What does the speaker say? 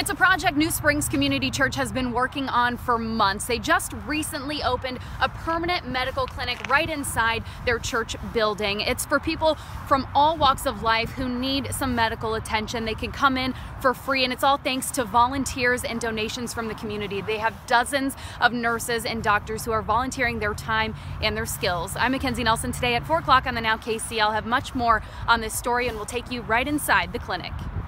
It's a project New Springs Community Church has been working on for months. They just recently opened a permanent medical clinic right inside their church building. It's for people from all walks of life who need some medical attention. They can come in for free, and it's all thanks to volunteers and donations from the community. They have dozens of nurses and doctors who are volunteering their time and their skills. I'm Mackenzie Nelson. Today at 4 o'clock on the Now KC, I'll have much more on this story, and we'll take you right inside the clinic.